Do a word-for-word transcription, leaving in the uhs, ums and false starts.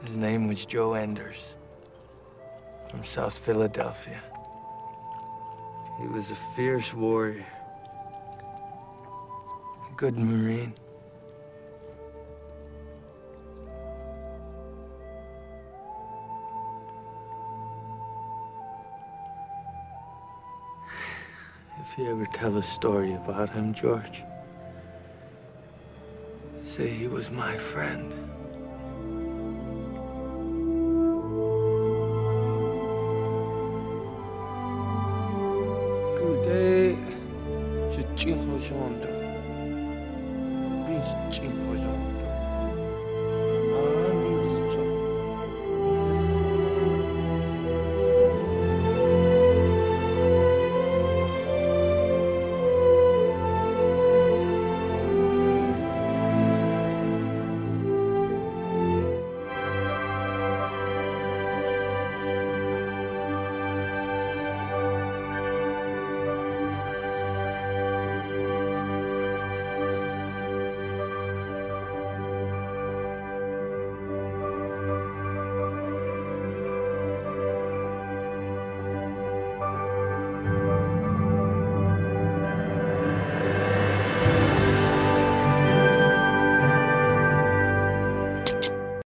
His name was Joe Enders, from South Philadelphia. He was a fierce warrior, a good Marine. If you ever tell a story about him, George, say he was my friend. 그대 저 찡하셔온다. 미 찡.